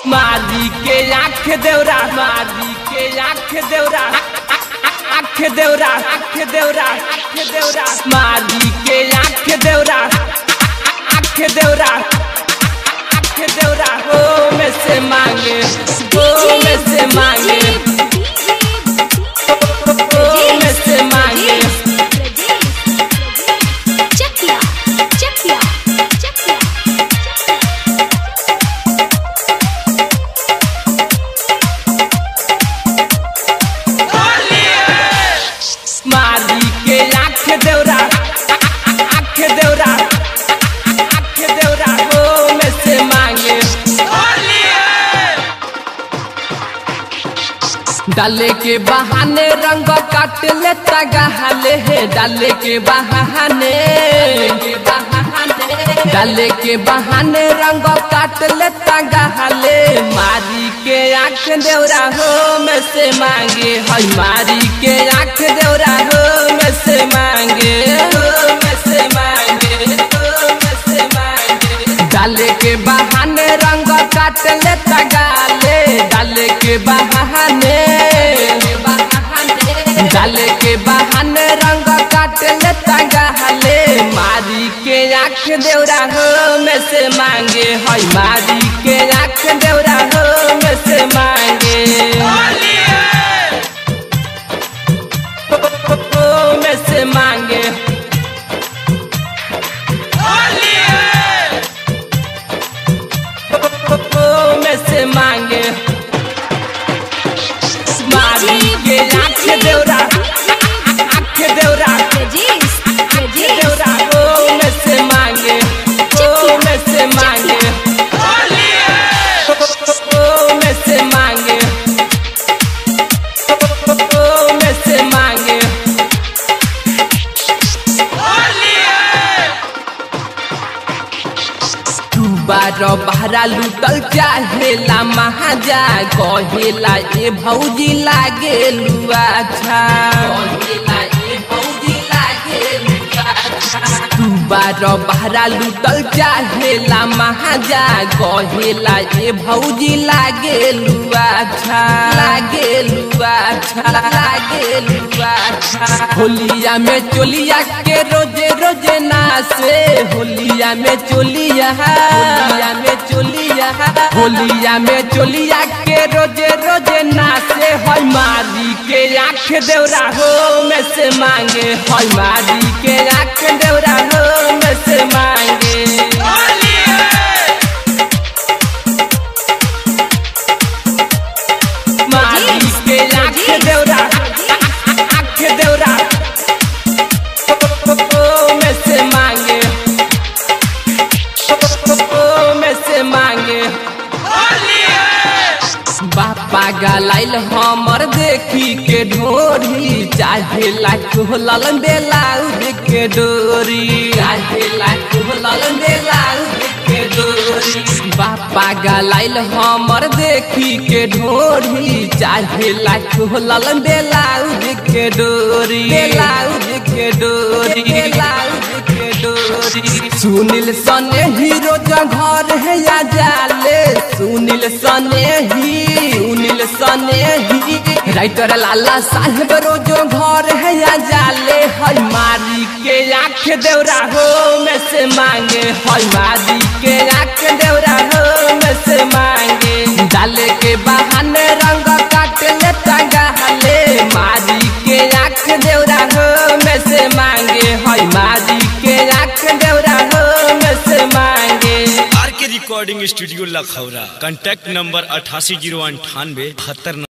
मारी के आँख देवरा मारी के आँख देवरा आँख देवरा आँख देवरा आँख देवरा मारी के आँख देवरा आँख देवरा आँख देवरा हो में से मांगे हो में से मांगे हो में से मांगे मारी के आँख देवरा आँख देवरा आँख देवरा हो में से मांगे डाले के बहाने रंग काट लेता गहाले है डाले के बहाने डाले के बहाने रंग काट लेता गहाले मारी के आँख देवरा हो में से मांगे हई मारी के आँख देवरा हो में से मांगे हो में से मांगे हो में से मांगे डाले के बहाने रंग काट लेता गाले डाले के बहाने डाले के बहाने रंग काट लेता गहाले मारी के आँख देवरा हो में से मांगे हई मारी के आँख देवरा हो में से मांगे हो में से मांगे हो में से मांगे मारी के आँख देवरा आँख देवरा देवरा हो में से मांगे हो में से मांगे हो में से मांगे हो में से मांगे बारो बहरा लुटल चाहेला महाजा कहेला ए भौजी लागे लुआ छा कहेला ए भौजी लागे लुआ छा तू बारो बहरा लुटल चाहेला महाजा कहेला ए भौजी लागे लुआ छा लागे लुआ छा लागे लुआ छा होलिया में चोलिया के रोजे रोजे नासे होलिया में चोलिया में चोलिया होलिया में चोलिया के रोजे रोजे नाचे हई मारी के आँख देवरा हो में से मांगे हई मारी के आँख देवरा हो में से मांगे मारी के आँख देवरा आँख देवरा हो में से मांगे में से मांगे बापा गलाइल हमर देखी के ढोरी चाहे लाख होलल बेलाउज के डोरी चाहे लाख होलल बेलाउज के डोरी बापा गलाइल हमर देखी के ढोरी चाहे लाख होलल बेलाउज के डोरी बेलाउज के डोरी बेलाउज के डोरी सुनील सने हीरो घर है या जाले सुनील सने ही राइटर लाला साहेब रोजो घर है या जाले हई मारी के आँख देवरा हो में से मांगे हई मारी के आँख देवरा हो में से मांगे डाले के बहाने रंग काट लेता गहाले मारी के आँख देवरा हो में से मांगे हई मारी के आँख देवरा हो में से मांगे R K recording studio Lakhaura contact number 88098772